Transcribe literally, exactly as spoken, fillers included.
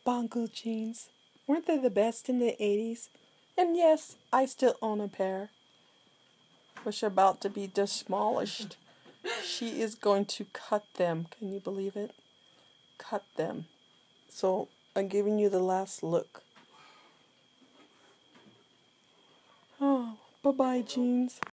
Bongo jeans. Weren't they the best in the eighties? And yes, I still own a pair. Which are about to be demolished. She is going to cut them. Can you believe it? Cut them. So I'm giving you the last look. Oh, bye-bye, jeans.